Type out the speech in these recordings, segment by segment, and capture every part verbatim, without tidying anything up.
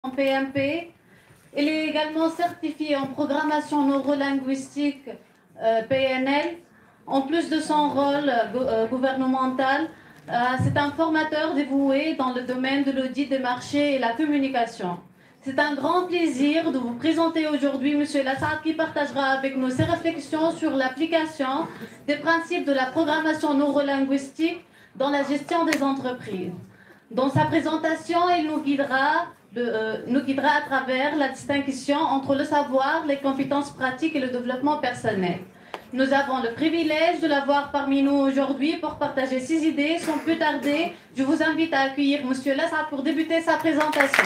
en P M P. Il est également certifié en programmation neurolinguistique euh, P N L. En plus de son rôle euh, gouvernemental, euh, c'est un formateur dévoué dans le domaine de l'audit des marchés et la communication. C'est un grand plaisir de vous présenter aujourd'hui M. Lassad qui partagera avec nous ses réflexions sur l'application des principes de la programmation neurolinguistique dans la gestion des entreprises. Dans sa présentation, il nous guidera, de, euh, nous guidera à travers la distinction entre le savoir, les compétences pratiques et le développement personnel. Nous avons le privilège de l'avoir parmi nous aujourd'hui pour partager ses idées. Sans plus tarder, je vous invite à accueillir M. Lassad pour débuter sa présentation.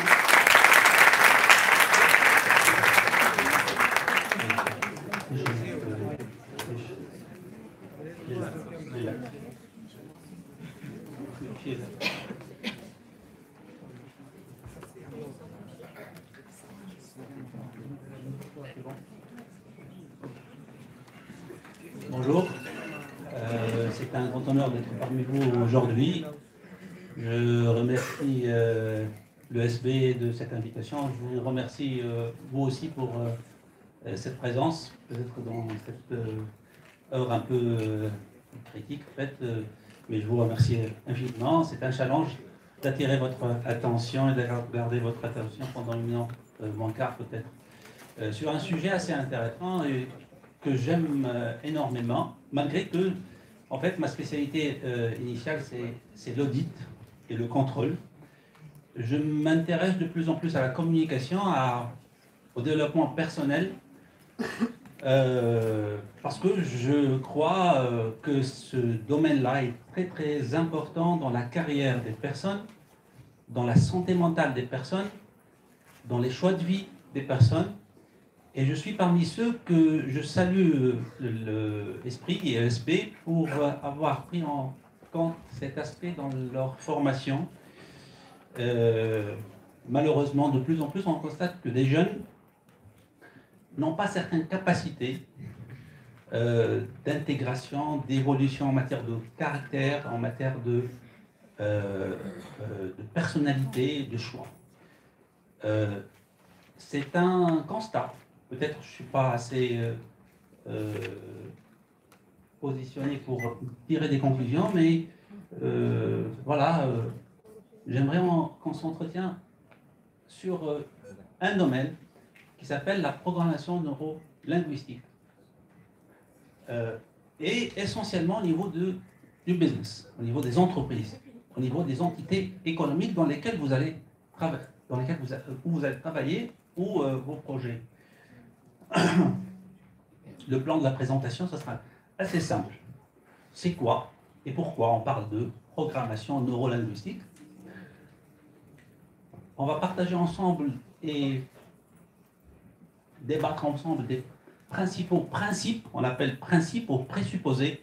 Bonjour, euh, c'est un grand honneur d'être parmi vous aujourd'hui. Je remercie euh, le S B de cette invitation. Je vous remercie euh, vous aussi pour euh, cette présence, peut-être dans cette euh, heure un peu euh, critique, en fait, euh, mais je vous remercie infiniment. C'est un challenge d'attirer votre attention et de garder votre attention pendant une minute, euh, moins quart peut-être, euh, sur un sujet assez intéressant et que j'aime euh, énormément, malgré que, en fait, ma spécialité euh, initiale, c'est l'audit et le contrôle. Je m'intéresse de plus en plus à la communication, à, au développement personnel, euh, parce que je crois euh, que ce domaine-là est très, très important dans la carrière des personnes, dans la santé mentale des personnes, dans les choix de vie des personnes. Et je suis parmi ceux que je salue l'esprit et l'E S B pour avoir pris en compte cet aspect dans leur formation. Euh, malheureusement, de plus en plus, on constate que des jeunes n'ont pas certaines capacités euh, d'intégration, d'évolution en matière de caractère, en matière de, euh, euh, de personnalité, de choix. Euh, C'est un constat. Peut-être je ne suis pas assez euh, euh, positionné pour tirer des conclusions, mais euh, voilà, euh, j'aimerais qu'on s'entretienne sur euh, un domaine qui s'appelle la programmation neurolinguistique. Euh, et essentiellement au niveau de, du business, au niveau des entreprises, au niveau des entités économiques dans lesquelles vous allez travailler, dans lesquelles vous, où vous allez travailler ou euh, vos projets. Le plan de la présentation, ce sera assez simple. C'est quoi et pourquoi on parle de programmation neurolinguistique? On va partager ensemble et débattre ensemble des principaux principes, on appelle principes ou présupposés.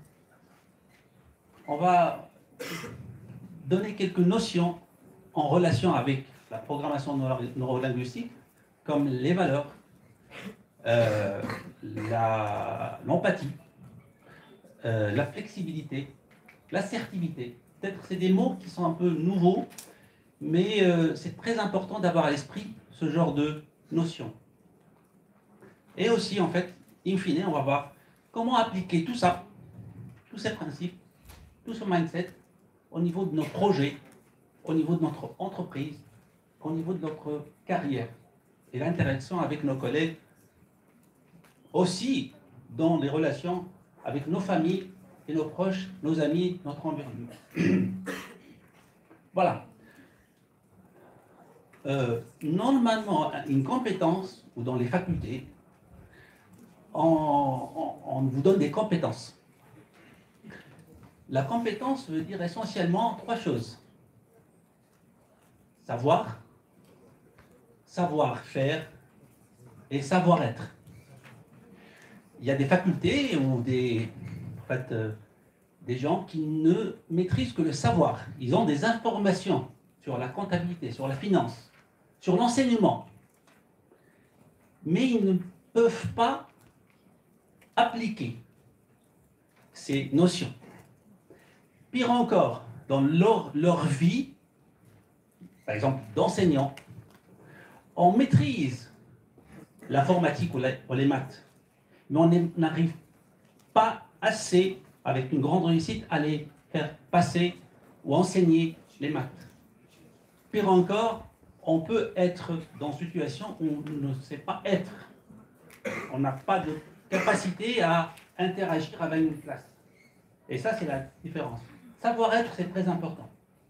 On va donner quelques notions en relation avec la programmation neurolinguistique, comme les valeurs, euh, l'empathie, la, euh, la flexibilité, l'assertivité. Peut-être c'est des mots qui sont un peu nouveaux, mais euh, c'est très important d'avoir à l'esprit ce genre de notions. Et aussi, en fait, in fine, on va voir comment appliquer tout ça, tous ces principes, tout ce mindset au niveau de nos projets, au niveau de notre entreprise, au niveau de notre carrière et l'interaction avec nos collègues, aussi dans les relations avec nos familles et nos proches, nos amis, notre environnement. Voilà. Euh, normalement, une compétence, ou dans les facultés, on, on, on vous donne des compétences. La compétence veut dire essentiellement trois choses. Savoir, savoir-faire et savoir-être. Il y a des facultés ou des, en fait, euh, des gens qui ne maîtrisent que le savoir. Ils ont des informations sur la comptabilité, sur la finance, sur l'enseignement. Mais ils ne peuvent pas appliquer ces notions. Pire encore, dans leur, leur vie, par exemple d'enseignants, on maîtrise l'informatique ou, ou les maths, mais on n'arrive pas assez, avec une grande réussite, à les faire passer ou enseigner les maths. Pire encore, on peut être dans une situation où on ne sait pas être. On n'a pas de capacité à interagir avec une classe. Et ça, c'est la différence. Savoir-être, c'est très important.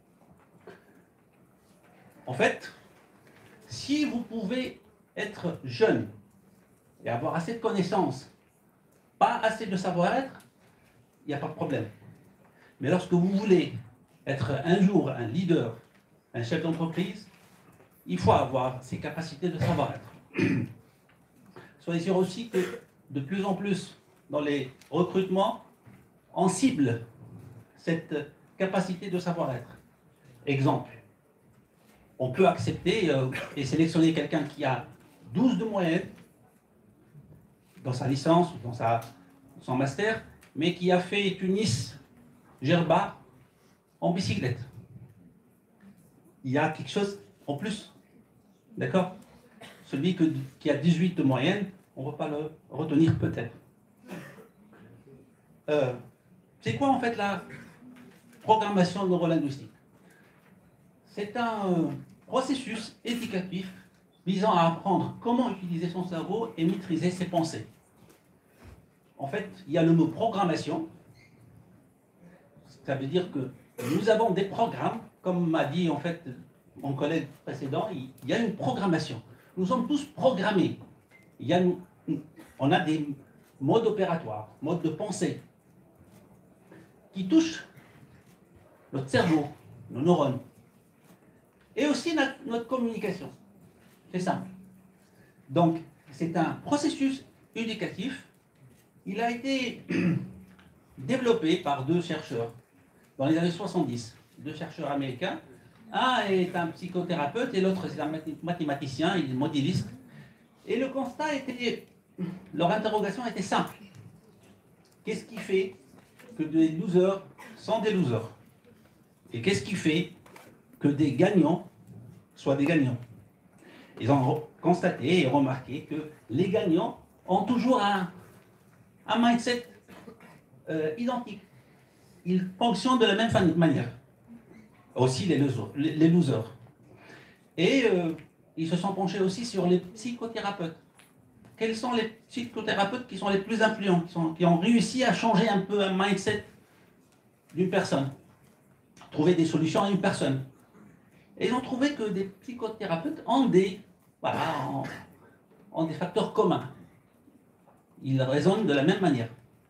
En fait, si vous pouvez être jeune et avoir assez de connaissances, pas assez de savoir-être, il n'y a pas de problème. Mais lorsque vous voulez être un jour un leader, un chef d'entreprise, il faut avoir ces capacités de savoir-être. Soyez sûr aussi que de plus en plus, dans les recrutements, on cible cette capacité de savoir-être. Exemple, on peut accepter euh, et sélectionner quelqu'un qui a douze de moyenne dans sa licence ou dans sa, son master, mais qui a fait Tunis, Gerba en bicyclette. Il y a quelque chose en plus. D'accord? Celui que, qui a dix-huit de moyenne, on ne va pas le retenir peut-être. Euh, c'est quoi en fait la programmation neurolinguistique? C'est un euh, processus éducatif visant à apprendre comment utiliser son cerveau et maîtriser ses pensées. En fait, il y a le mot programmation. Ça veut dire que nous avons des programmes, comme m'a dit en fait mon collègue précédent, il y a une programmation. Nous sommes tous programmés. Il y a, on a des modes opératoires, modes de pensée, qui touchent notre cerveau, nos neurones, et aussi notre, notre communication. C'est simple. Donc, c'est un processus éducatif. Il a été développé par deux chercheurs dans les années soixante-dix, deux chercheurs américains. Un est un psychothérapeute et l'autre c'est un mathématicien, il est modéliste. Et le constat était, leur interrogation était simple. Qu'est-ce qui fait que des losers sont des losers? Et qu'est-ce qui fait que des gagnants soient des gagnants? Ils ont constaté et remarqué que les gagnants ont toujours un, un mindset euh, identique. Ils fonctionnent de la même manière. Aussi les losers. Les, les losers. Et euh, ils se sont penchés aussi sur les psychothérapeutes. Quels sont les psychothérapeutes qui sont les plus influents, qui, sont, qui ont réussi à changer un peu un mindset d'une personne, trouver des solutions à une personne. Et ils ont trouvé que des psychothérapeutes ont des, voilà, ont, ont des facteurs communs. Ils raisonnent de la même manière.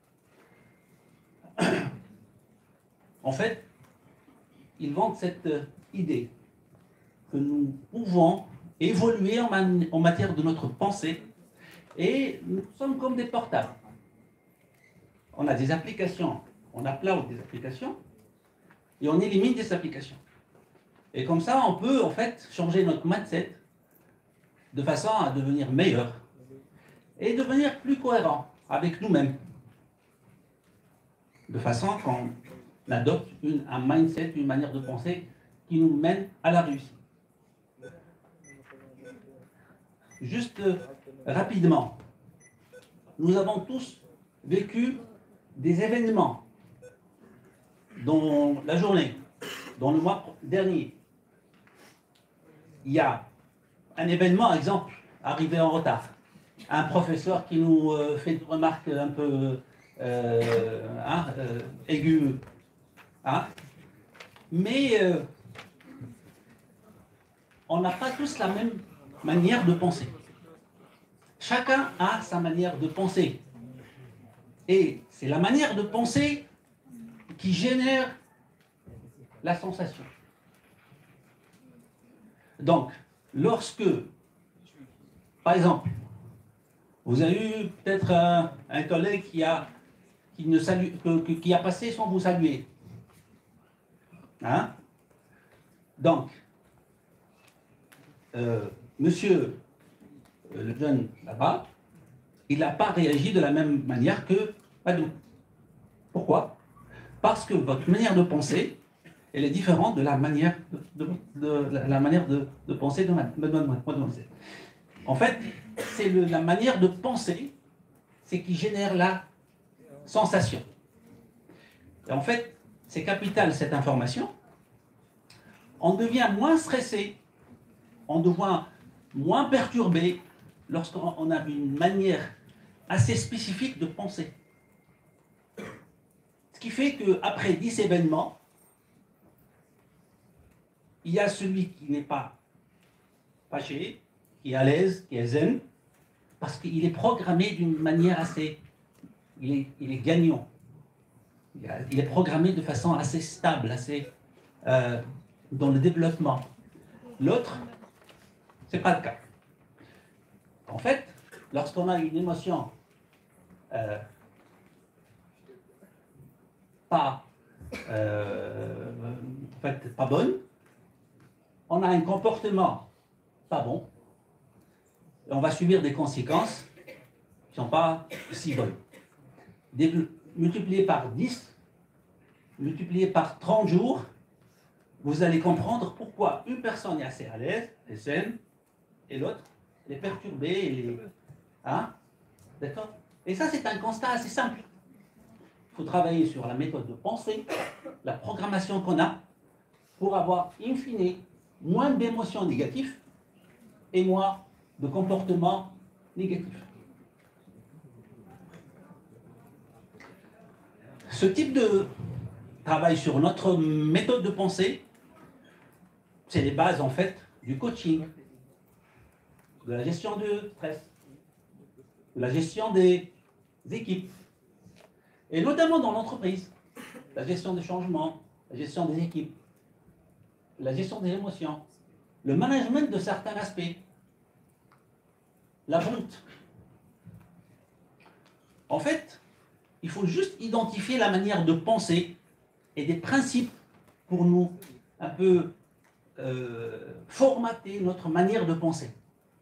En fait, ils vendent cette idée que nous pouvons évoluer en, man en matière de notre pensée et nous sommes comme des portables. On a des applications, on upload des applications et on élimine des applications. Et comme ça, on peut en fait changer notre mindset de façon à devenir meilleur et devenir plus cohérent avec nous-mêmes. De façon qu'on adopte une, un mindset, une manière de penser qui nous mène à la réussite. Juste euh, rapidement, nous avons tous vécu des événements dans la journée, dans le mois dernier. Il y a un événement, exemple, arrivé en retard. Un professeur qui nous euh, fait une remarque un peu euh, hein, euh, aiguë. Hein? Mais euh, on n'a pas tous la même manière de penser. Chacun a sa manière de penser. Et c'est la manière de penser qui génère la sensation. Donc, lorsque, par exemple, vous avez eu peut-être un, un collègue qui a, qui, ne salue, que, qui a passé sans vous saluer. Hein? Donc, euh, monsieur euh, le jeune là-bas, il n'a pas réagi de la même manière que Padou. Pourquoi? Parce que votre manière de penser elle est différente de la manière de, de, de, de la manière de, de penser de mademoiselle. En fait, c'est la manière de penser, c'est qui génère la sensation. Et en fait, c'est capital cette information. On devient moins stressé, on devient moins perturbé lorsqu'on a une manière assez spécifique de penser. Ce qui fait qu'après dix événements, il y a celui qui n'est pas fâché, qui est à l'aise, qui est zen, parce qu'il est programmé d'une manière assez... Il est, il est gagnant. Il est programmé de façon assez stable, assez euh, dans le développement. L'autre, ce n'est pas le cas. En fait, lorsqu'on a une émotion euh, pas, euh, en fait, pas bonne, on a un comportement pas bon, et on va subir des conséquences qui ne sont pas si bonnes. Des, multiplié par dix, multiplié par trente jours, vous allez comprendre pourquoi une personne est assez à l'aise, est saine, et l'autre est perturbée, et est... Hein? D'accord? Et ça, c'est un constat assez simple. Il faut travailler sur la méthode de pensée, la programmation qu'on a, pour avoir, in fine, moins d'émotions négatives et moins de comportements négatifs. Ce type de travail sur notre méthode de pensée, c'est les bases en fait du coaching, de la gestion du stress, de la gestion des équipes, et notamment dans l'entreprise, la gestion des changements, la gestion des équipes, la gestion des émotions, le management de certains aspects, la vente. En fait, il faut juste identifier la manière de penser et des principes pour nous un peu euh, formater notre manière de penser.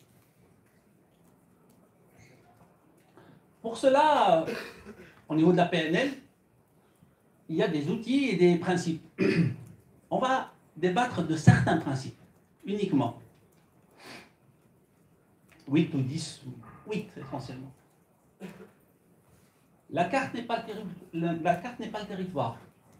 Pour cela, au niveau de la P N L, il y a des outils et des principes. On va débattre de certains principes, uniquement. huit ou dix, huit essentiellement. La carte n'est pas, la carte n'est pas le territoire.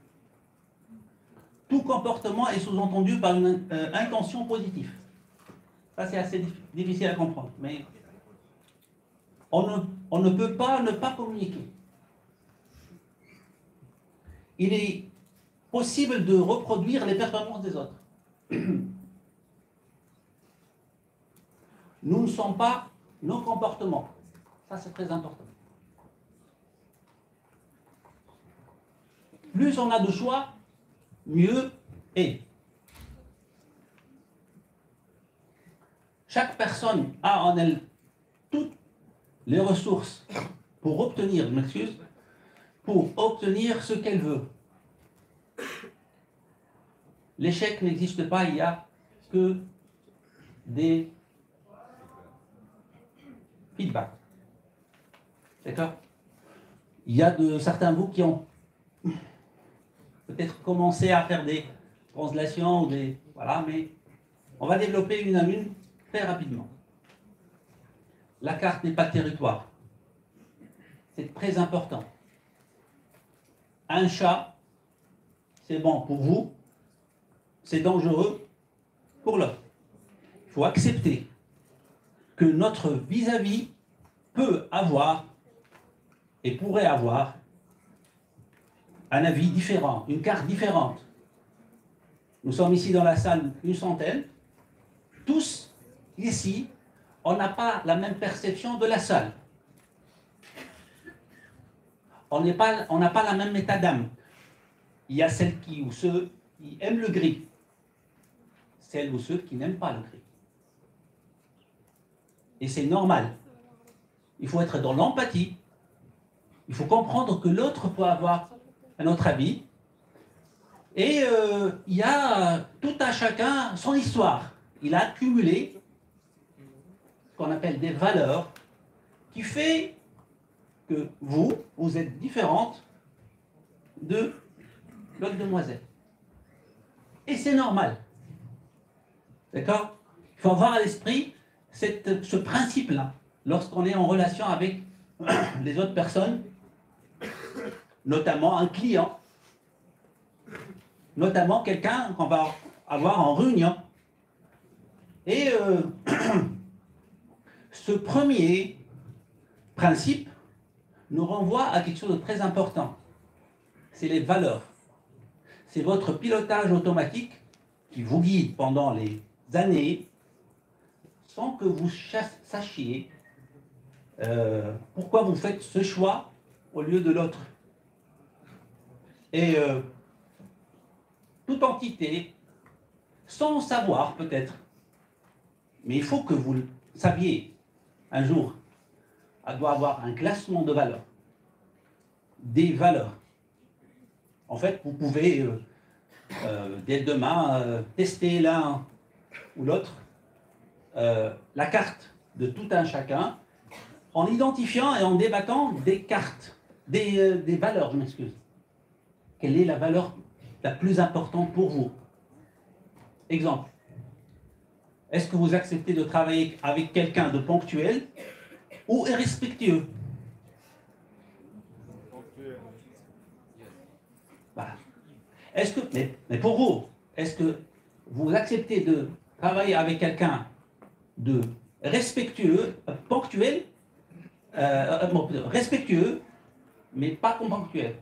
Tout comportement est sous-entendu par une euh, intention positive. Ça, c'est assez difficile à comprendre. Mais on ne, on ne peut pas ne pas communiquer. Il est possible de reproduire les performances des autres. Nous ne sommes pas nos comportements. Ça, c'est très important. Plus on a de choix, mieux est. Chaque personne a en elle toutes les ressources pour obtenir, je m'excuse, pour obtenir ce qu'elle veut. L'échec n'existe pas, il n'y a que des feedbacks. D'accord? Il y a de certains vous qui ont peut-être commencé à faire des translations ou des... Voilà, mais on va développer une à une très rapidement. La carte n'est pas le territoire. C'est très important. Un chat, c'est bon pour vous, c'est dangereux pour l'autre. Il faut accepter que notre vis-à-vis peut avoir et pourrait avoir un avis différent, une carte différente. Nous sommes ici dans la salle une centaine. Tous, ici, on n'a pas la même perception de la salle. On n'est pas, on n'a pas la même état d'âme. Il y a celles qui, ou ceux qui aiment le gris. Celles ou ceux qui n'aiment pas le gris. Et c'est normal. Il faut être dans l'empathie. Il faut comprendre que l'autre peut avoir un autre avis. Et euh, il y a tout à chacun son histoire. Il a accumulé ce qu'on appelle des valeurs qui fait que vous, vous êtes différente de l'autre demoiselle. Et c'est normal. D'accord? Il faut avoir à l'esprit cette- ce principe-là lorsqu'on est en relation avec les autres personnes, notamment un client, notamment quelqu'un qu'on va avoir en réunion. Et euh, ce premier principe nous renvoie à quelque chose de très important. C'est les valeurs. C'est votre pilotage automatique qui vous guide pendant les années sans que vous sachiez euh, pourquoi vous faites ce choix au lieu de l'autre. Et euh, toute entité, sans savoir peut-être, mais il faut que vous le saviez un jour, elle doit avoir un classement de valeurs, des valeurs. En fait, vous pouvez, euh, euh, dès demain, euh, tester l'un ou l'autre, euh, la carte de tout un chacun, en identifiant et en débattant des cartes, des, euh, des valeurs, je m'excuse. Quelle est la valeur la plus importante pour vous? Exemple. Est-ce que vous acceptez de travailler avec quelqu'un de ponctuel ou irrespectueux? Voilà. Est-ce que, mais, mais pour vous, est-ce que vous acceptez de travailler avec quelqu'un de respectueux, euh, ponctuel, euh, euh, respectueux, mais pas ponctuel?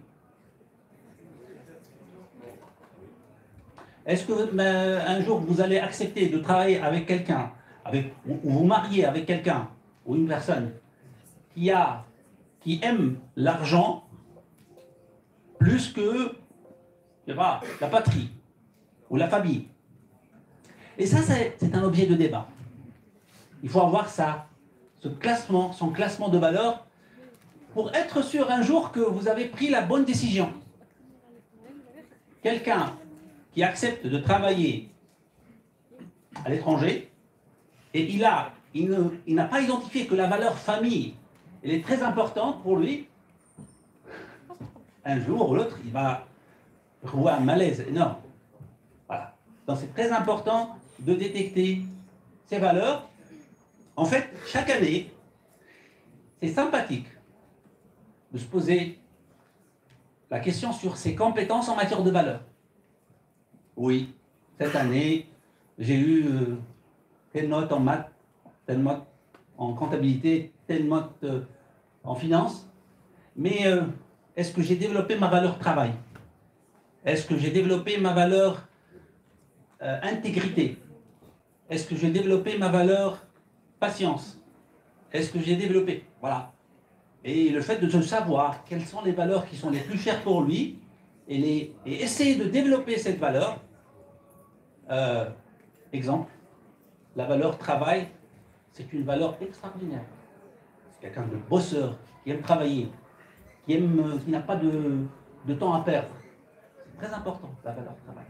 Est-ce que euh, un jour vous allez accepter de travailler avec quelqu'un, avec, ou vous marier avec quelqu'un ou une personne qui a, qui aime l'argent plus que, je sais pas, la patrie ou la famille? Et ça, c'est un objet de débat. Il faut avoir ça, ce classement, son classement de valeurs, pour être sûr un jour que vous avez pris la bonne décision. Quelqu'un qui accepte de travailler à l'étranger, et il a, il ne, il n'a pas identifié que la valeur famille, elle est très importante pour lui. Un jour ou l'autre, il va trouver un malaise énorme. Voilà. Donc c'est très important de détecter ces valeurs. En fait, chaque année, c'est sympathique de se poser la question sur ses compétences en matière de valeurs. Oui, cette année, j'ai eu euh, telle note en maths, telle note en comptabilité, telle note euh, en finance, mais euh, est-ce que j'ai développé ma valeur travail? Est-ce que j'ai développé ma valeur euh, intégrité? Est-ce que j'ai développé ma valeur patience? Est-ce que j'ai développé? Voilà. Et le fait de se savoir quelles sont les valeurs qui sont les plus chères pour lui, et, les, et essayer de développer cette valeur. Euh, exemple, la valeur travail, c'est une valeur extraordinaire. C'est quelqu'un de bosseur, qui aime travailler, qui aime, qui n'a pas de, de temps à perdre. C'est très important, la valeur travail.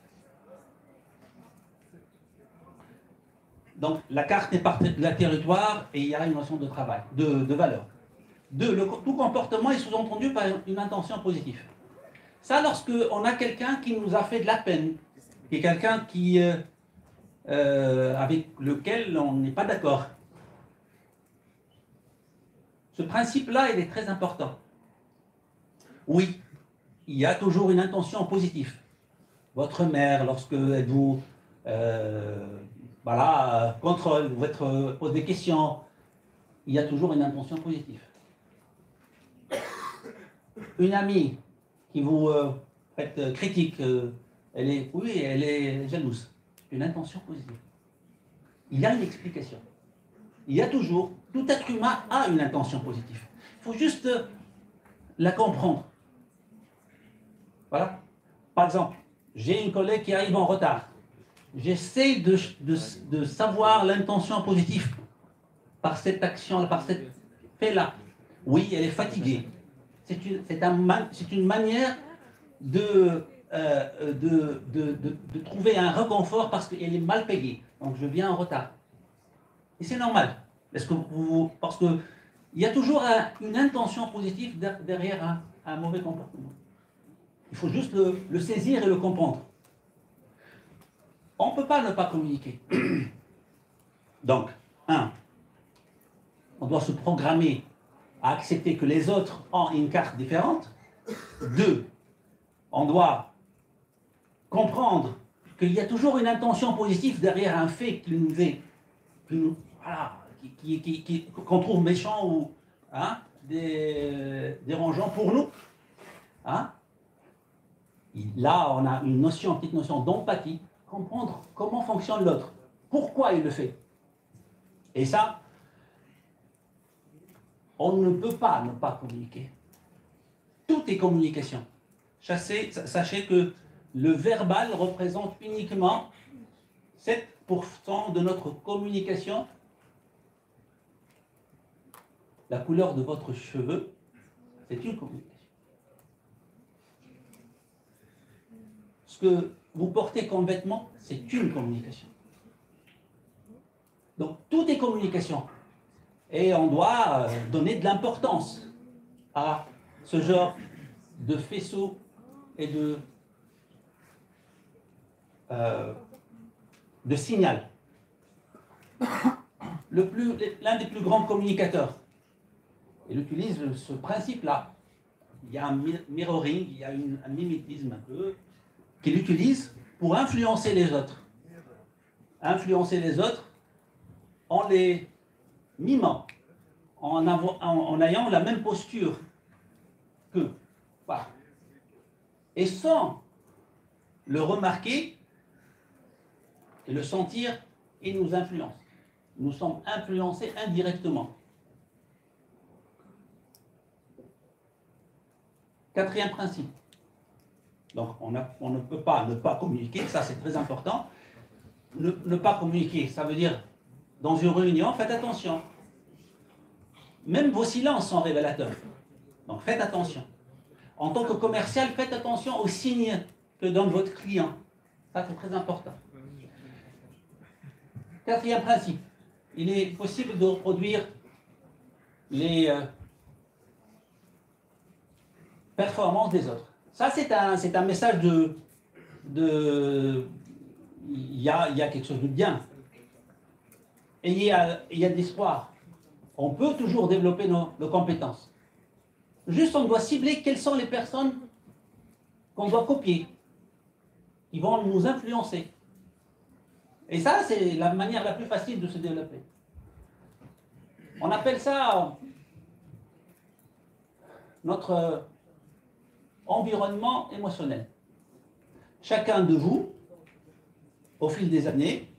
Donc, la carte est par la territoire et il y a une notion de travail, de, de valeur. Deux, le, tout comportement est sous-entendu par une intention positive. Ça, lorsque on a quelqu'un qui nous a fait de la peine, qui est quelqu'un qui, euh, euh, avec lequel on n'est pas d'accord. Ce principe-là, il est très important. Oui, il y a toujours une intention positive. Votre mère, lorsque elle vous euh, voilà, contrôle, vous pose des questions, il y a toujours une intention positive. Une amie qui vous euh, fait euh, critique, euh, elle est, oui, elle est jalouse. Une intention positive. Il y a une explication. Il y a toujours, tout être humain a une intention positive. Il faut juste euh, la comprendre. Voilà. Par exemple, j'ai une collègue qui arrive en retard. J'essaie de, de, de savoir l'intention positive par cette action, par cette fait-là. Oui, elle est fatiguée. C'est une, c'est un, c'est une manière de, euh, de, de, de, de trouver un réconfort parce qu'elle est mal payée. Donc je viens en retard. Et c'est normal. Parce que vous, parce que il y a toujours un, une intention positive derrière un, un mauvais comportement. Il faut juste le, le saisir et le comprendre. on ne peut pas ne pas communiquer. Donc, un, on doit se programmer à accepter que les autres ont une carte différente. Deux, on doit comprendre qu'il y a toujours une intention positive derrière un fait qui nous est, qui nous, voilà, qui, qui, qui, qu'on trouve méchant ou hein, des, dérangeant pour nous. Hein. Là, on a une notion, une petite notion d'empathie, comprendre comment fonctionne l'autre, pourquoi il le fait. Et ça, on ne peut pas ne pas communiquer. Tout est communication. Sachez, sachez que le verbal représente uniquement sept pour cent de notre communication. La couleur de votre cheveu, c'est une communication. Ce que vous portez comme vêtement, c'est une communication. Donc, tout est communication. Et on doit donner de l'importance à ce genre de faisceau et de, euh, de signal. Le plus, l'un des plus grands communicateurs, il utilise ce principe-là. Il y a un mirroring, il y a une, un mimétisme un peu, qu'il utilise pour influencer les autres. Influencer les autres en les mimant, en, en, en ayant la même posture qu'eux. Voilà. Et sans le remarquer et le sentir, il nous influence. Nous sommes influencés indirectement. Quatrième principe. Donc, on, a, on ne peut pas ne pas communiquer, ça c'est très important. Ne, ne pas communiquer, ça veut dire, dans une réunion, faites attention. Même vos silences sont révélateurs. Donc, faites attention. En tant que commercial, faites attention aux signes que donne votre client. Ça, c'est très important. Quatrième principe. Il est possible de reproduire les euh, performances des autres. Ça, c'est un, c'est un message de... de il, y a, il y a quelque chose de bien. Et il y a, il y a de l'espoir. On peut toujours développer nos, nos compétences. Juste, on doit cibler quelles sont les personnes qu'on doit copier, qui vont nous influencer. Et ça, c'est la manière la plus facile de se développer. On appelle ça notre environnement émotionnel. Chacun de vous, au fil des années,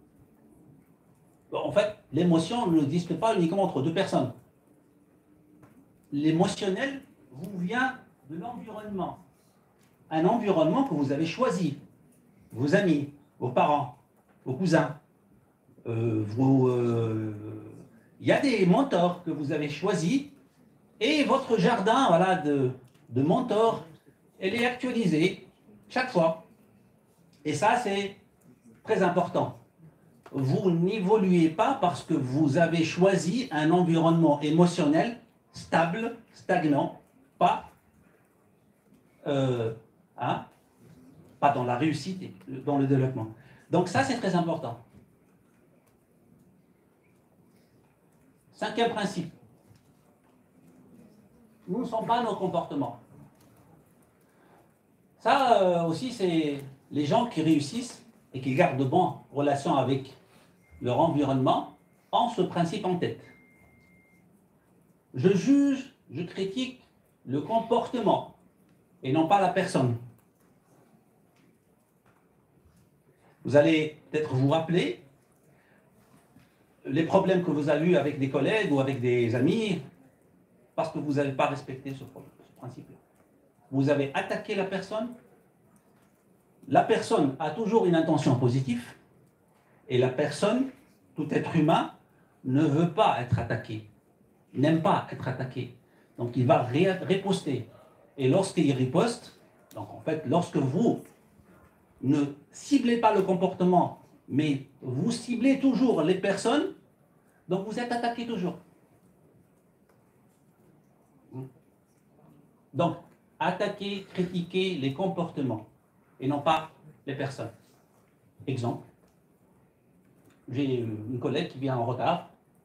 en fait, l'émotion n'existe pas uniquement entre deux personnes. L'émotionnel vous vient de l'environnement. Un environnement que vous avez choisi. Vos amis, vos parents, vos cousins, euh, vos, euh, il y a des mentors que vous avez choisis et votre jardin voilà, de, de mentors, elle est actualisée chaque fois. Et ça, c'est très important. Vous n'évoluez pas parce que vous avez choisi un environnement émotionnel stable, stagnant, pas, euh, hein, pas dans la réussite, dans le développement. Donc ça, c'est très important. Cinquième principe. Nous ne sommes pas nos comportements. Ça euh, aussi, c'est les gens qui réussissent et qui gardent de bonnes relations avec leur environnement ont ce principe en tête. Je juge, je critique le comportement et non pas la personne. Vous allez peut-être vous rappeler les problèmes que vous avez eus avec des collègues ou avec des amis parce que vous n'avez pas respecté ce, ce principe-là. Vous avez attaqué la personne. La personne a toujours une intention positive et la personne, tout être humain, ne veut pas être attaqué, n'aime pas être attaqué. Donc il va ré riposter. Et lorsqu'il riposte, donc en fait, lorsque vous ne ciblez pas le comportement, mais vous ciblez toujours les personnes, donc vous êtes attaqué toujours. Donc, attaquer, critiquer les comportements et non pas les personnes. Exemple, j'ai une collègue qui vient en retard.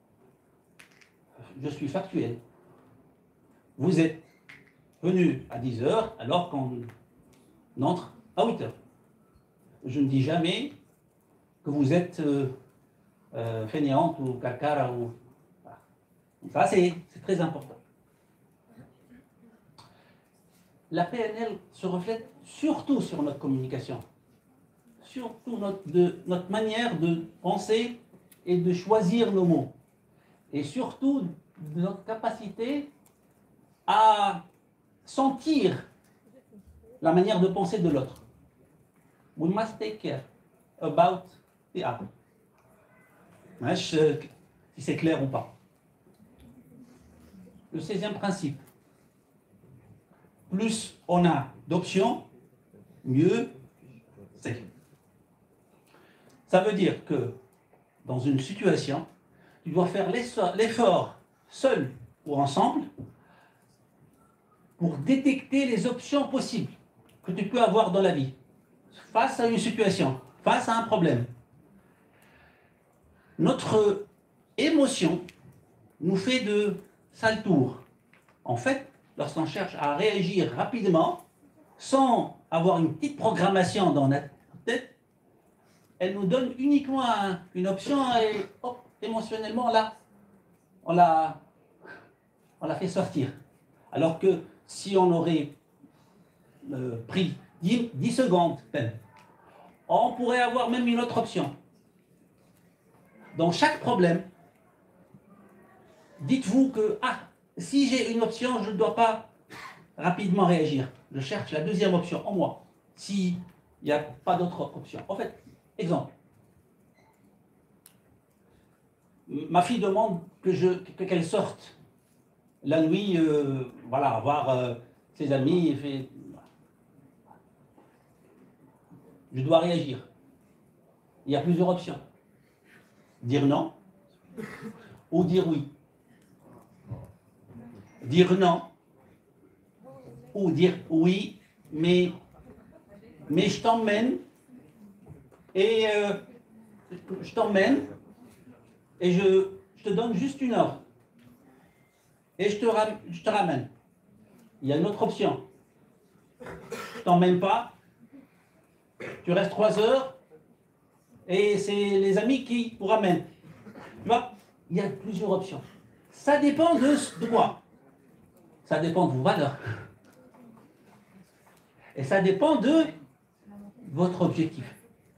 Je suis factuel. Vous êtes venu à dix heures alors qu'on entre à huit heures. Je ne dis jamais que vous êtes euh, euh, fainéante ou cacara. Ou... Voilà. Ça, c'est très important. La P N L se reflète surtout sur notre communication, surtout notre, de, notre manière de penser et de choisir nos mots, et surtout de notre capacité à sentir la manière de penser de l'autre. We must take care about the other. Hein, je, si c'est clair ou pas. Le seizième principe. Plus on a d'options, mieux c'est. Ça veut dire que dans une situation, tu dois faire l'effort seul ou ensemble pour détecter les options possibles que tu peux avoir dans la vie, face à une situation, face à un problème. Notre émotion nous fait de sales tours. En fait, lorsqu'on cherche à réagir rapidement, sans avoir une petite programmation dans notre tête, elle nous donne uniquement un, une option et hop, émotionnellement, là, on l'a on l'a fait sortir. Alors que si on aurait euh, pris dix, dix secondes, on pourrait avoir même une autre option. Dans chaque problème, dites-vous que, ah, si j'ai une option, je ne dois pas rapidement réagir. Je cherche la deuxième option en moi, s'il n'y a pas d'autre option. En fait, exemple. Ma fille demande que je, que, qu'elle sorte la nuit, euh, voilà, voir euh, ses amis. Et fait... Je dois réagir. Il y a plusieurs options. Dire non ou dire oui. Dire non ou dire oui, mais, mais je t'emmène et euh, je t'emmène et je, je te donne juste une heure et je te, ram, je te ramène. Il y a une autre option. Je t'emmène pas, tu restes trois heures et c'est les amis qui vous ramènent. Tu vois, il y a plusieurs options. Ça dépend de, de quoi? Ça dépend de vos valeurs. Et ça dépend de votre objectif.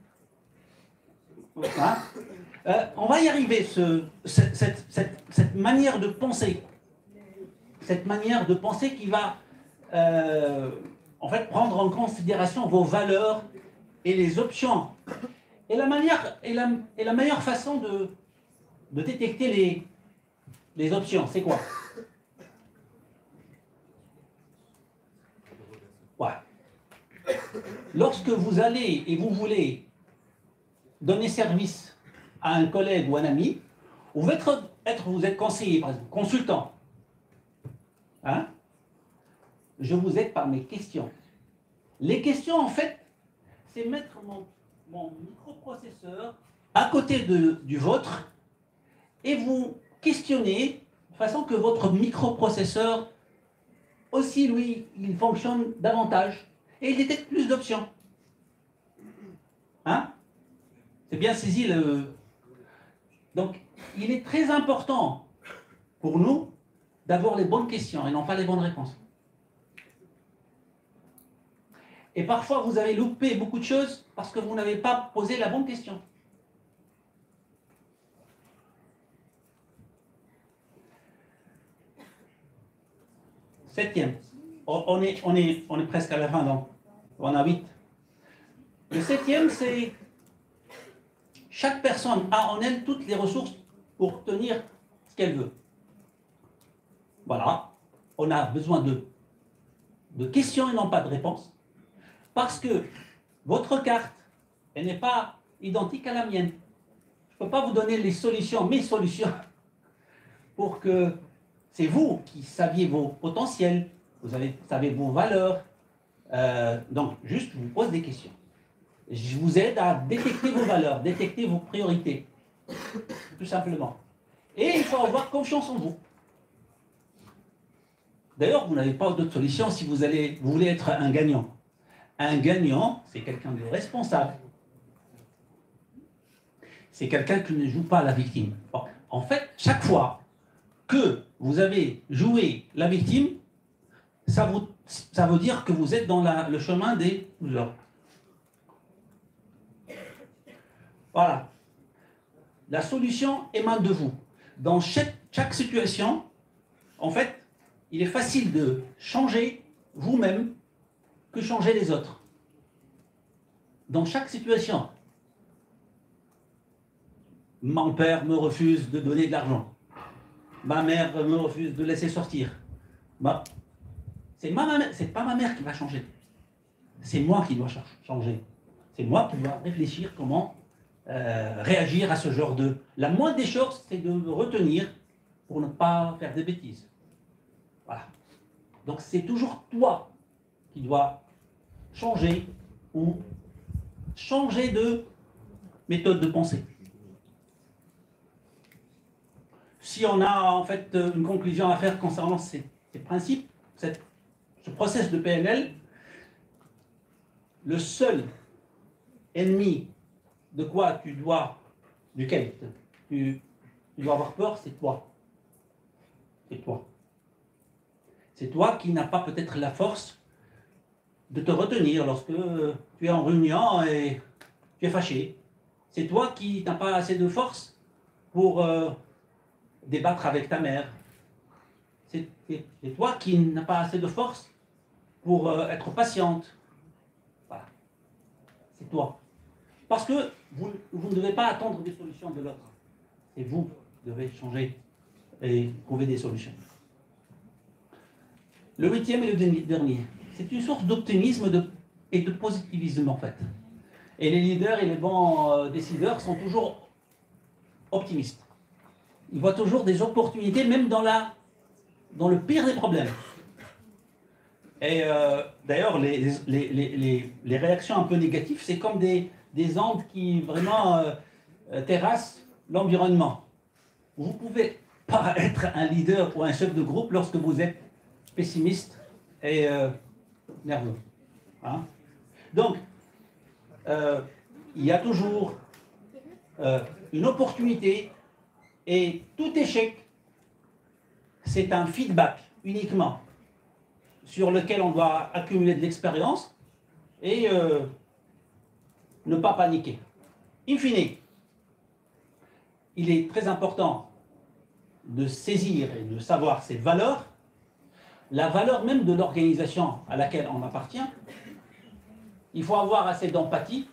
Hein? Euh, on va y arriver, ce, cette, cette, cette, cette manière de penser. Cette manière de penser qui va euh, en fait prendre en considération vos valeurs et les options. Et la, manière, et la, et la meilleure façon de, de détecter les, les options, c'est quoi? Ouais. Lorsque vous allez et vous voulez donner service à un collègue ou un ami, ou vous êtes, être, vous êtes conseiller, par exemple, consultant, hein, je vous aide par mes questions. Les questions, en fait, c'est mettre mon, mon microprocesseur à côté de, du vôtre et vous questionner de façon que votre microprocesseur aussi, lui, il fonctionne davantage et il détecte plus d'options. Hein? C'est bien saisi le... Donc, il est très important pour nous d'avoir les bonnes questions et non pas les bonnes réponses. Et parfois, vous avez loupé beaucoup de choses parce que vous n'avez pas posé la bonne question. Septième. On est, on, est, on est presque à la fin, donc on a huit. Le septième, c'est chaque personne a en elle toutes les ressources pour obtenir ce qu'elle veut. Voilà. On a besoin de, de questions et non pas de réponses. Parce que votre carte, elle n'est pas identique à la mienne. Je ne peux pas vous donner les solutions, mes solutions, pour que c'est vous qui saviez vos potentiels, vous avez, savez vos valeurs. Euh, donc, juste, je vous pose des questions. Je vous aide à détecter vos valeurs, détecter vos priorités, tout simplement. Et il faut avoir confiance en vous. D'ailleurs, vous n'avez pas d'autre solution si vous, allez, vous voulez être un gagnant. Un gagnant, c'est quelqu'un de responsable. C'est quelqu'un qui ne joue pas la victime. Bon, en fait, chaque fois que vous avez joué la victime, ça, vous, ça veut dire que vous êtes dans la, le chemin des losers. Voilà. La solution émane de vous. Dans chaque, chaque situation, en fait, il est facile de changer vous-même que changer les autres. Dans chaque situation. Mon père me refuse de donner de l'argent. Ma mère me refuse de laisser sortir. Bah, c'est pas ma mère qui va changer. C'est moi qui dois changer. C'est moi qui dois réfléchir comment euh, réagir à ce genre de... La moindre des choses, c'est de me retenir pour ne pas faire des bêtises. Voilà. Donc c'est toujours toi qui dois changer ou changer de méthode de pensée. Si on a en fait une conclusion à faire concernant ces, ces principes, cette, ce process de P N L, le seul ennemi de quoi tu dois, duquel tu, tu dois avoir peur, c'est toi. C'est toi. C'est toi qui n'as pas peut-être la force de te retenir lorsque tu es en réunion et tu es fâché. C'est toi qui n'as pas assez de force pour euh, débattre avec ta mère. C'est toi qui n'as pas assez de force pour euh, être patiente. Voilà. C'est toi. Parce que vous, vous ne devez pas attendre des solutions de l'autre. C'est vous qui devez changer et trouver des solutions. Le huitième et le dernier, c'est une source d'optimisme de, et de positivisme en fait. Et les leaders et les bons euh, décideurs sont toujours optimistes. Ils voient toujours des opportunités, même dans, la, dans le pire des problèmes. Et euh, d'ailleurs, les, les, les, les, les réactions un peu négatives, c'est comme des, des ondes qui vraiment euh, terrassent l'environnement. Vous ne pouvez pas être un leader ou un chef de groupe lorsque vous êtes pessimiste et euh, nerveux. Hein? Donc, euh, il y a toujours euh, une opportunité et tout échec, c'est un feedback uniquement sur lequel on doit accumuler de l'expérience et euh, ne pas paniquer. In fine, il est très important de saisir et de savoir ses valeurs, la valeur même de l'organisation à laquelle on appartient. Il faut avoir assez d'empathie.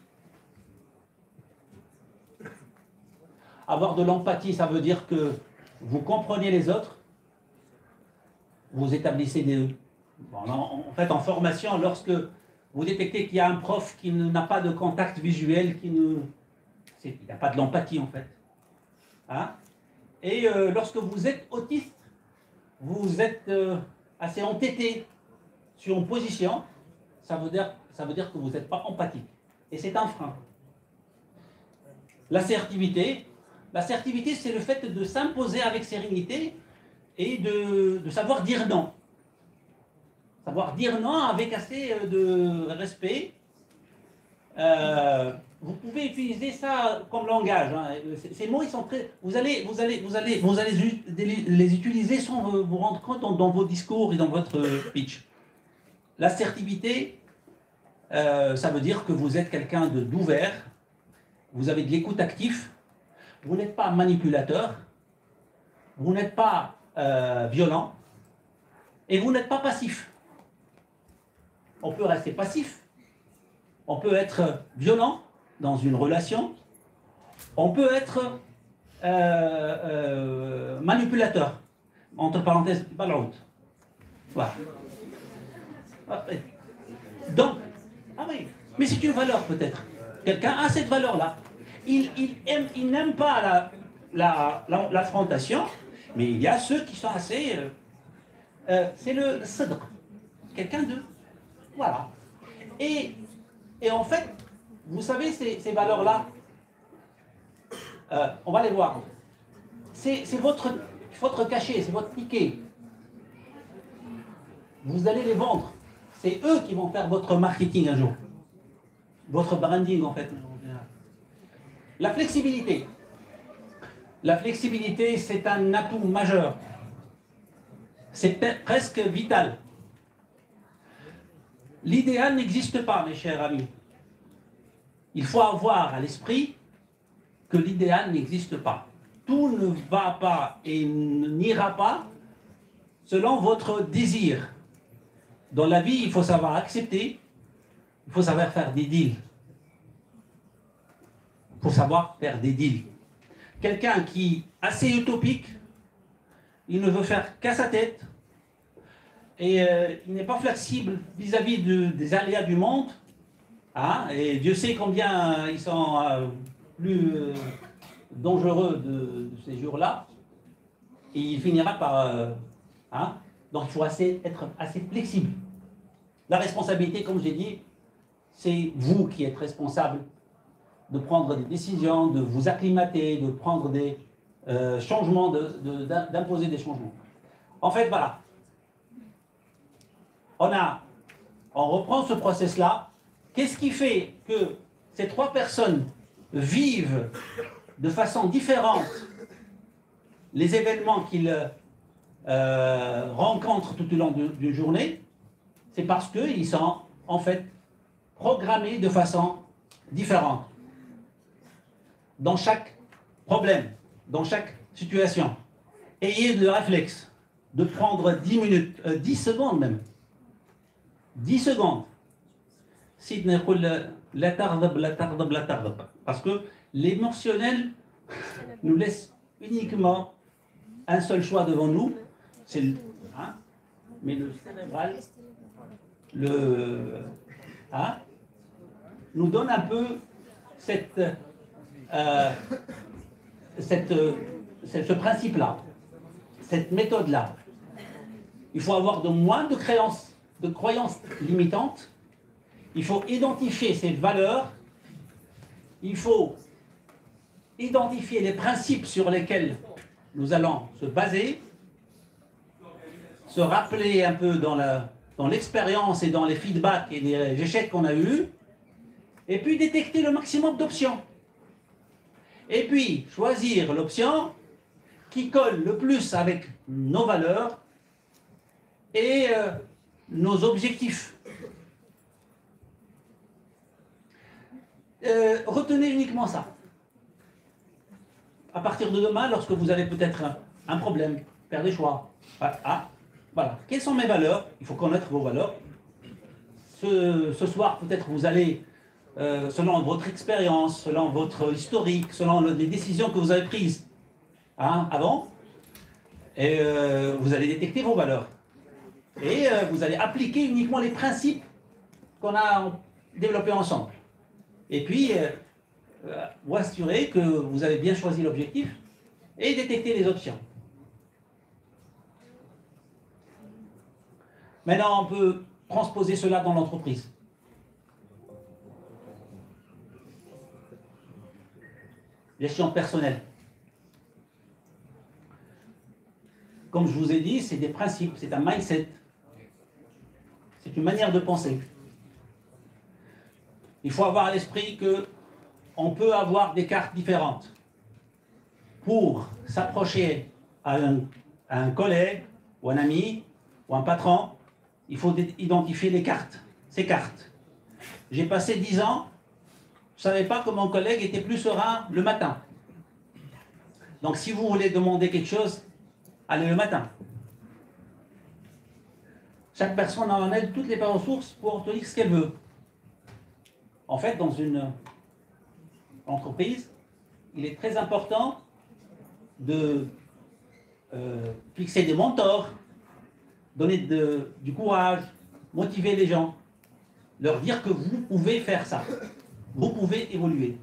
Avoir de l'empathie, ça veut dire que vous comprenez les autres, vous établissez des... Bon, en, en fait, en formation, lorsque vous détectez qu'il y a un prof qui n'a pas de contact visuel, qui ne... il n'a pas de l'empathie en fait. Hein? Et euh, lorsque vous êtes autiste, vous êtes euh, assez entêté sur une position, ça veut dire, ça veut dire que vous n'êtes pas empathique. Et c'est un frein. L'assertivité, l'assertivité, c'est le fait de s'imposer avec sérénité et de, de savoir dire non. Savoir dire non avec assez de respect. Euh, vous pouvez utiliser ça comme langage. Hein. Ces mots, ils sont très... Vous allez, vous allez, vous allez, vous allez les utiliser sans vous rendre compte dans, dans vos discours et dans votre pitch. L'assertivité, euh, ça veut dire que vous êtes quelqu'un d'ouvert, vous avez de l'écoute active, vous n'êtes pas manipulateur, vous n'êtes pas euh, violent et vous n'êtes pas passif. On peut rester passif, on peut être violent dans une relation, on peut être euh, euh, manipulateur, entre parenthèses, pas la route. Voilà. Donc, ah oui, mais c'est une valeur peut-être. Quelqu'un a cette valeur-là. Il, il, aime, il n'aime pas la, la, la, l'affrontation, mais il y a ceux qui sont assez... Euh, euh, c'est le sadr. Quelqu'un de... Voilà. Et, et en fait, vous savez, ces, ces valeurs-là, euh, on va les voir. C'est votre, votre cachet, c'est votre ticket. Vous allez les vendre. C'est eux qui vont faire votre marketing un jour. Votre branding, en fait. La flexibilité. La flexibilité, c'est un atout majeur. C'est presque vital. L'idéal n'existe pas, mes chers amis. Il faut avoir à l'esprit que l'idéal n'existe pas. Tout ne va pas et n'ira pas selon votre désir. Dans la vie, il faut savoir accepter, il faut savoir faire des deals. Il faut savoir faire des deals. Quelqu'un qui est assez utopique, il ne veut faire qu'à sa tête, et euh, il n'est pas flexible vis-à-vis de, des aléas du monde, hein, et Dieu sait combien ils sont euh, plus euh, dangereux de, de ces jours-là, et il finira par... Euh, hein, donc il faut assez, être assez flexible. La responsabilité, comme j'ai dit, c'est vous qui êtes responsable de prendre des décisions, de vous acclimater, de prendre des euh, changements, d'imposer de, de, des changements. En fait, voilà. On, a, on reprend ce process-là. Qu'est-ce qui fait que ces trois personnes vivent de façon différente les événements qu'ils euh, rencontrent tout au long d'une journée? C'est parce qu'ils sont en fait programmés de façon différente. Dans chaque problème, dans chaque situation. Ayez le réflexe de prendre dix minutes, euh, dix secondes même. dix secondes. Parce que l'émotionnel nous laisse uniquement un seul choix devant nous, c'est le... Hein, mais le cérébral le, hein, nous donne un peu cette... Euh, cette, cette, ce principe-là, cette méthode-là. Il faut avoir de moins de créances, de croyances limitantes. Il faut identifier ces valeurs. Il faut identifier les principes sur lesquels nous allons se baser, se rappeler un peu dans la, dans l'expérience et dans les feedbacks et les échecs qu'on a eus, et puis détecter le maximum d'options. Et puis, choisir l'option qui colle le plus avec nos valeurs et euh, nos objectifs. Euh, retenez uniquement ça. À partir de demain, lorsque vous avez peut-être un, un problème, faire des choix. Ah, ah, voilà. Quelles sont mes valeurs? Il faut connaître vos valeurs. Ce, ce soir, peut-être vous allez... Euh, selon votre expérience, selon votre historique, selon le, les décisions que vous avez prises hein, avant, et euh, vous allez détecter vos valeurs. Et euh, vous allez appliquer uniquement les principes qu'on a développés ensemble. Et puis, euh, euh, vous assurer que vous avez bien choisi l'objectif et détecter les options. Maintenant, on peut transposer cela dans l'entreprise. Gestion personnelle. Comme je vous ai dit, c'est des principes, c'est un mindset. C'est une manière de penser. Il faut avoir à l'esprit qu'on peut avoir des cartes différentes. Pour s'approcher à un, à un collègue, ou un ami, ou un patron, il faut identifier les cartes, ces cartes. J'ai passé dix ans, je ne savais pas que mon collègue était plus serein le matin. Donc si vous voulez demander quelque chose, allez le matin. Chaque personne a en elle toutes les ressources pour te dire ce qu'elle veut. En fait, dans une entreprise, il est très important de euh, fixer des mentors, donner de, du courage, motiver les gens, leur dire que vous pouvez faire ça. Vous pouvez évoluer.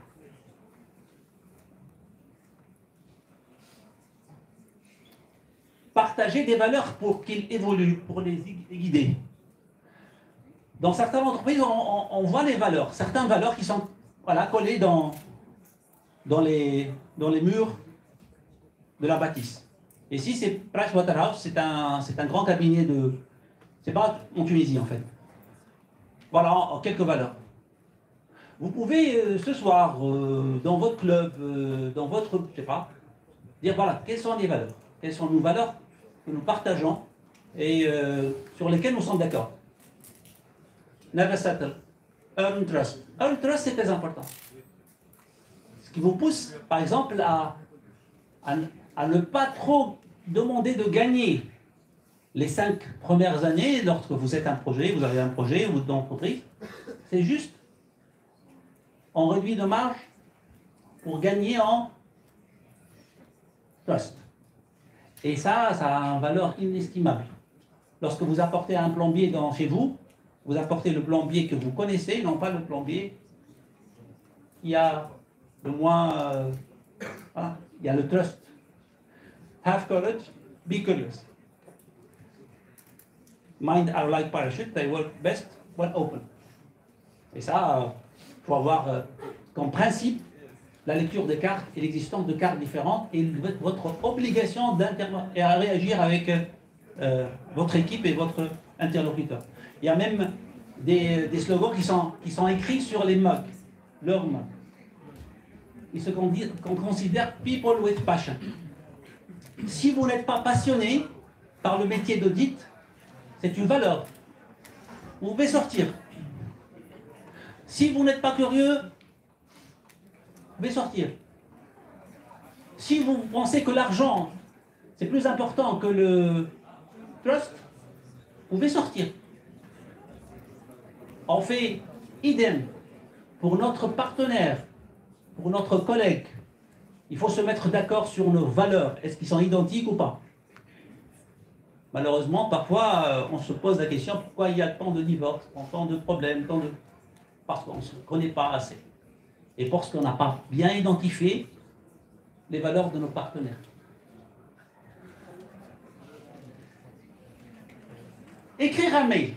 Partager des valeurs pour qu'ils évoluent, pour les guider. Dans certaines entreprises, on, on, on voit les valeurs, certaines valeurs qui sont voilà, collé dans, dans, les, dans les murs de la bâtisse. Et si c'est Pricewaterhouse, c'est un, c'est un grand cabinet de... C'est pas en Tunisie, en fait. Voilà, en, en quelques valeurs. Vous pouvez, euh, ce soir, euh, dans votre club, euh, dans votre... Je sais pas, dire, voilà, quelles sont les valeurs? Quelles sont nos valeurs que nous partageons et euh, sur lesquelles nous sommes d'accord? Never settle. Earn trust. Earn trust, c'est très important. Ce qui vous pousse, par exemple, à, à, à ne pas trop demander de gagner les cinq premières années lorsque vous êtes un projet, vous avez un projet ou dans l'entreprise. C'est juste, on réduit de marge pour gagner en trust. Et ça, ça a une valeur inestimable. Lorsque vous apportez un plombier dans, chez vous, vous apportez le plombier que vous connaissez, non pas le plombier qui a le moins... Euh, voilà, il y a le trust. Have courage, be curious. Mind are like parachutes, they work best when open. Et ça, il euh, faut avoir euh, comme principe la lecture des cartes et l'existence de cartes différentes et votre obligation et à réagir avec euh, votre équipe et votre interlocuteur. Il y a même des, des slogans qui sont, qui sont écrits sur les mugs, leurs mugs. Ils se qu'on considère people with passion. Si vous n'êtes pas passionné par le métier d'audit, c'est une valeur. Vous pouvez sortir. Si vous n'êtes pas curieux, vous pouvez sortir. Si vous pensez que l'argent, c'est plus important que le trust, vous pouvez sortir. On fait idem pour notre partenaire, pour notre collègue. Il faut se mettre d'accord sur nos valeurs. Est-ce qu'ils sont identiques ou pas? Malheureusement, parfois, on se pose la question pourquoi il y a tant de divorces, tant de problèmes, tant de... parce qu'on ne se connaît pas assez. Et parce qu'on n'a pas bien identifié les valeurs de nos partenaires. Écrire un mail.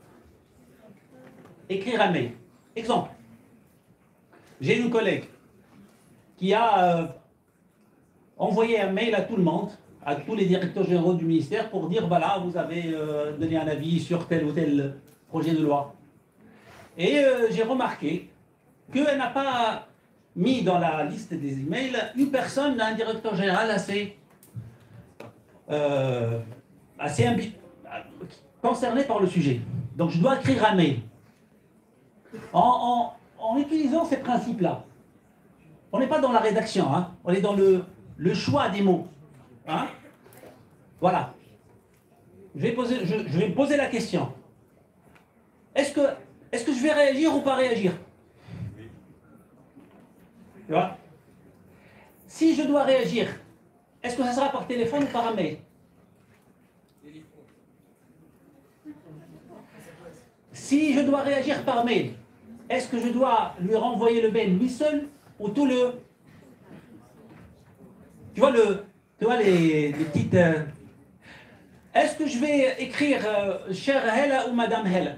Écrire un mail. Exemple. J'ai une collègue qui a euh, envoyé un mail à tout le monde, à tous les directeurs généraux du ministère pour dire, voilà, vous avez euh, donné un avis sur tel ou tel projet de loi. Et euh, j'ai remarqué qu'elle n'a pas mis dans la liste des emails une personne, un directeur général assez, euh, assez concerné par le sujet. Donc je dois écrire un mail. En, en, en utilisant ces principes-là, on n'est pas dans la rédaction, hein, on est dans le, le choix des mots. Hein. Voilà. Je vais, poser, je, je vais me poser la question. Est-ce que, est-ce que je vais réagir ou pas réagir? Tu vois? Si je dois réagir, est-ce que ça sera par téléphone ou par un mail? Si je dois réagir par mail, est-ce que je dois lui renvoyer le mail lui seul ou tout le... Tu vois, le, tu vois les, les petites... Euh... Est-ce que je vais écrire euh, Cher Hela ou Madame Hela?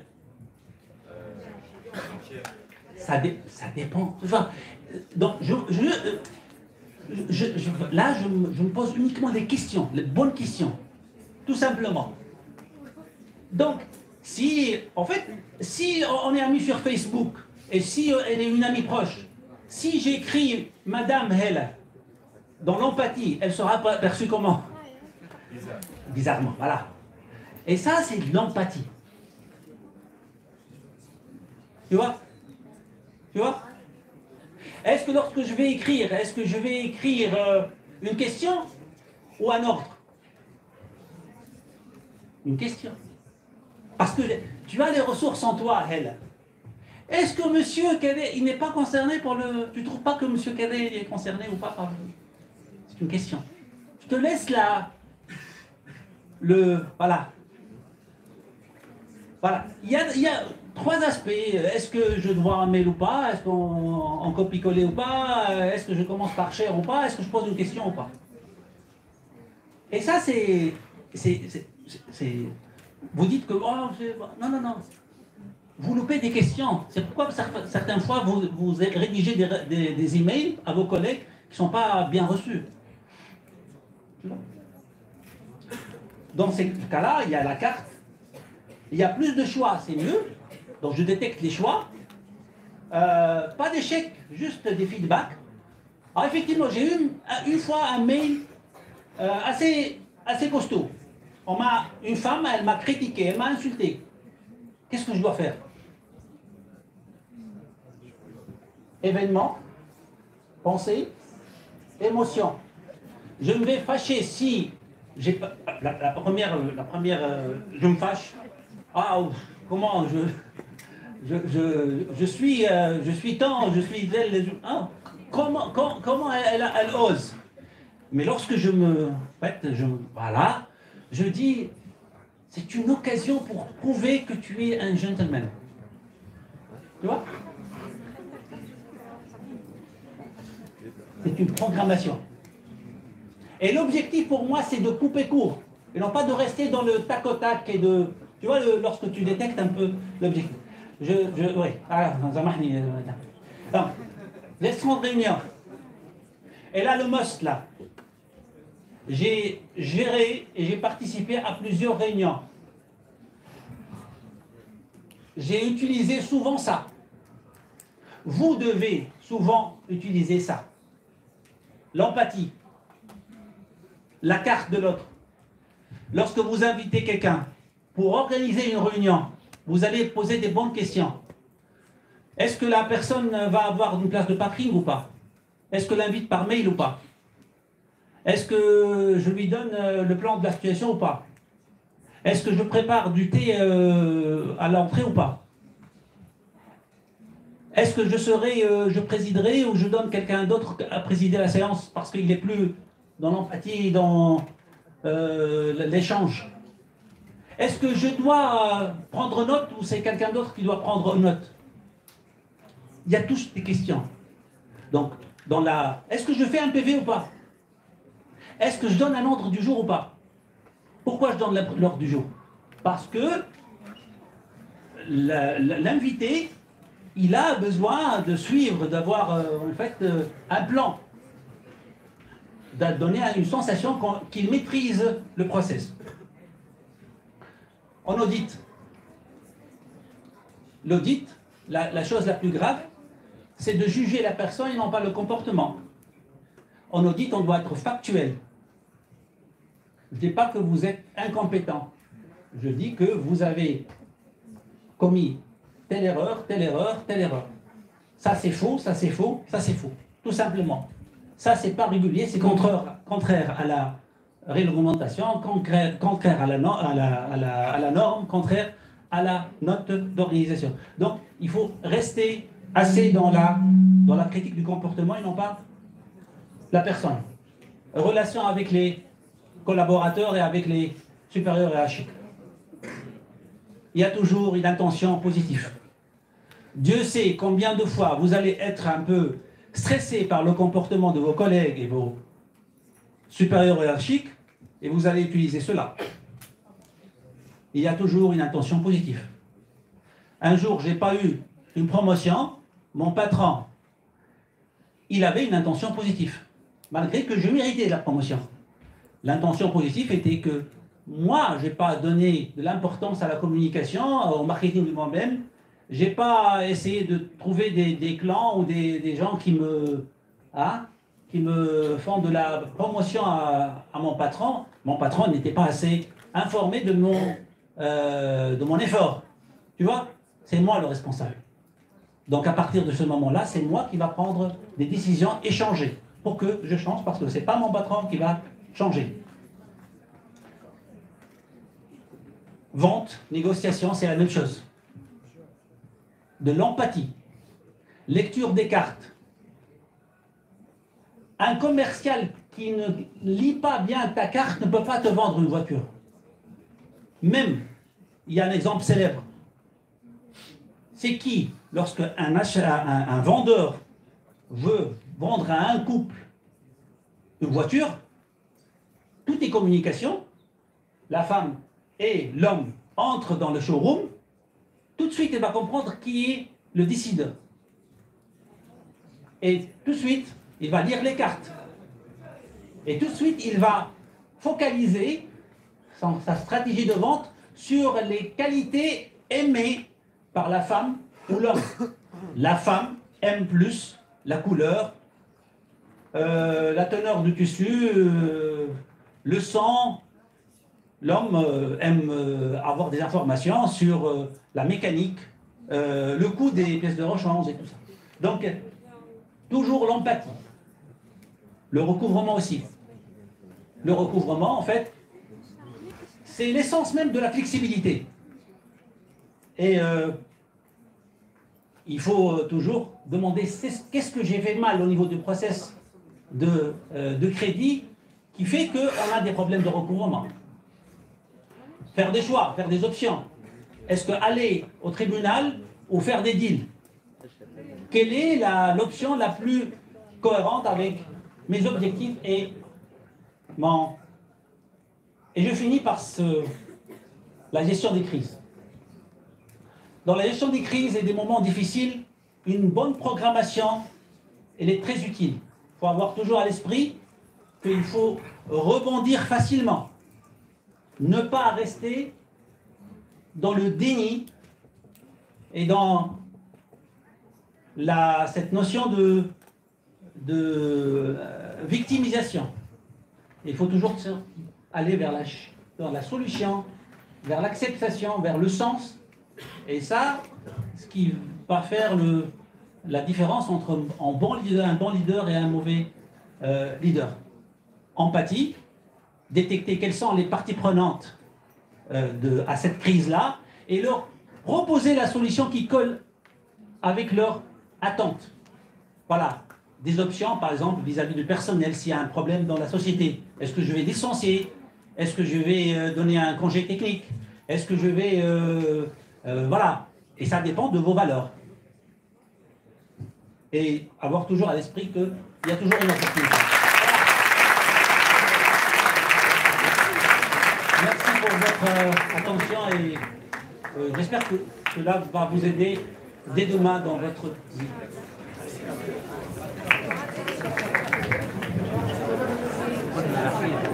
ça, dé, ça dépend. Enfin, donc, je, je, je, je, là, je, je me pose uniquement des questions, les bonnes questions, tout simplement. Donc, si, en fait, si on est amis sur Facebook, et si elle est une amie proche, si j'écris Madame Hela, dans l'empathie, elle sera perçue comment? Bizarre. Bizarrement, voilà. Et ça, c'est de l'empathie. Tu vois? Tu vois? Est-ce que lorsque je vais écrire, est-ce que je vais écrire euh, une question ou un ordre? Une question. Parce que tu as les ressources en toi, elle. Est-ce que monsieur Cadet, il n'est pas concerné par le... Tu ne trouves pas que monsieur Cadet est concerné ou pas par le... C'est une question. Je te laisse là... Le... Voilà. Voilà. Il y a, il y a trois aspects. Est-ce que je dois un mail ou pas? Est-ce qu'on copie-coller ou pas? Est-ce que je commence par cher ou pas? Est-ce que je pose une question ou pas? Et ça, c'est... Vous dites que... Oh, non, non, non. vous loupez des questions. C'est pourquoi certaines fois, vous, vous rédigez des, des, des emails à vos collègues qui ne sont pas bien reçus. Dans ces cas-là, il y a la carte. Il y a plus de choix, c'est mieux. Donc je détecte les choix. Euh, pas d'échec, juste des feedbacks. Alors effectivement, j'ai eu une, une fois un mail euh, assez, assez costaud. On m'a, une femme, elle m'a critiqué, elle m'a insulté. Qu'est-ce que je dois faire? Événement, pensée, émotion. Je me vais fâcher si j'ai pas la, la première, la première, euh, je me fâche. Ah, comment je, je, je, je suis, euh, je suis tant, je suis elle. Ah, comment, comment, comment elle, elle, elle ose? Mais lorsque je me, en fait, je, voilà, je dis, c'est une occasion pour prouver que tu es un gentleman. Tu vois? C'est une programmation. Et l'objectif pour moi, c'est de couper court. Et non pas de rester dans le tac au tac et de... Tu vois, le, lorsque tu détectes un peu l'objectif. Je... je oui. Ah, Zamahni. Donc, laissons de réunion. Et là, le must, là. J'ai géré et j'ai participé à plusieurs réunions. J'ai utilisé souvent ça. Vous devez souvent utiliser ça. L'empathie. La carte de l'autre. Lorsque vous invitez quelqu'un pour organiser une réunion, vous allez poser des bonnes questions. Est-ce que la personne va avoir une place de parking ou pas? Est-ce que l'invite par mail ou pas? Est-ce que je lui donne le plan de la situation ou pas? Est-ce que je prépare du thé euh, à l'entrée ou pas? Est-ce que je serai, euh, je présiderai ou je donne quelqu'un d'autre à présider la séance parce qu'il est plus dans l'empathie, dans euh, l'échange? Est-ce que je dois prendre note ou c'est quelqu'un d'autre qui doit prendre note? Il y a tous des questions. Donc, dans la, est-ce que je fais un P V ou pas? Est-ce que je donne un ordre du jour ou pas? Pourquoi je donne l'ordre du jour? Parce que l'invité, il a besoin de suivre, d'avoir euh, en fait euh, un plan, de donner une sensation qu'il maîtrise le process. En audit, l'audit, la, la chose la plus grave, c'est de juger la personne et non pas le comportement. En audit, on doit être factuel. Je ne dis pas que vous êtes incompétent. Je dis que vous avez commis telle erreur, telle erreur, telle erreur. Ça c'est faux, ça c'est faux, ça c'est faux. Tout simplement. Ça c'est pas régulier, c'est contraire, contraire à la réglementation, contraire, contraire à, la, à, la, à, la, à la norme, contraire à la note d'organisation. Donc il faut rester assez dans la, dans la critique du comportement et non pas la personne. Relation avec les collaborateurs et avec les supérieurs hiérarchiques. Il y a toujours une intention positive. Dieu sait combien de fois vous allez être un peu stressé par le comportement de vos collègues et vos supérieurs hiérarchiques et vous allez utiliser cela. Il y a toujours une intention positive. Un jour, je n'ai pas eu une promotion, mon patron, il avait une intention positive, malgré que je méritais la promotion. L'intention positive était que moi, je n'ai pas donné de l'importance à la communication, au marketing de moi-même. Je n'ai pas essayé de trouver des, des clans ou des, des gens qui me, hein, qui me font de la promotion à, à mon patron. Mon patron n'était pas assez informé de mon, euh, de mon effort. Tu vois, c'est moi le responsable. Donc à partir de ce moment-là, c'est moi qui va prendre des décisions et changer pour que je change, parce que ce n'est pas mon patron qui va changer. Vente, négociation, c'est la même chose. De l'empathie, lecture des cartes. Un commercial qui ne lit pas bien ta carte ne peut pas te vendre une voiture. Même, il y a un exemple célèbre. C'est qui, lorsque un, achat, un, un vendeur veut vendre à un couple une voiture, tout est communication, la femme et l'homme entrent dans le showroom, tout de suite, il va comprendre qui est le décideur. Et tout de suite, il va lire les cartes. Et tout de suite, il va focaliser son, sa stratégie de vente sur les qualités aimées par la femme ou l'homme. La femme aime plus la couleur, euh, la teneur du tissu, euh, le sang. L'homme euh, aime euh, avoir des informations sur euh, la mécanique, euh, le coût des pièces de rechange et tout ça. Donc, toujours l'empathie. Le recouvrement aussi. Le recouvrement, en fait, c'est l'essence même de la flexibilité. Et euh, il faut toujours demander qu'est-ce que j'ai fait mal au niveau du process de, euh, de crédit qui fait qu'on a des problèmes de recouvrement. Faire des choix, faire des options. Est-ce que aller au tribunal ou faire des deals? Quelle est l'option la, la plus cohérente avec mes objectifs et mon... Et je finis par ce, la gestion des crises. Dans la gestion des crises et des moments difficiles, une bonne programmation, elle est très utile. Il faut avoir toujours à l'esprit qu'il faut rebondir facilement. Ne pas rester dans le déni et dans la, cette notion de, de euh, victimisation. Il faut toujours aller vers la, vers la solution, vers l'acceptation, vers le sens. Et ça, ce qui va faire le, la différence entre un bon leader, un bon leader et un mauvais euh, leader. Empathie, détecter quelles sont les parties prenantes euh, de, à cette crise-là et leur proposer la solution qui colle avec leurs attentes. Voilà, des options, par exemple, vis-à-vis du personnel, s'il y a un problème dans la société. Est-ce que je vais licencier? Est-ce que je vais euh, donner un congé technique? Est-ce que je vais... Euh, euh, voilà, et ça dépend de vos valeurs. Et avoir toujours à l'esprit qu'il y a toujours une opportunité. Merci pour votre euh, attention et euh, j'espère que cela va vous aider dès demain dans votre vie. Merci.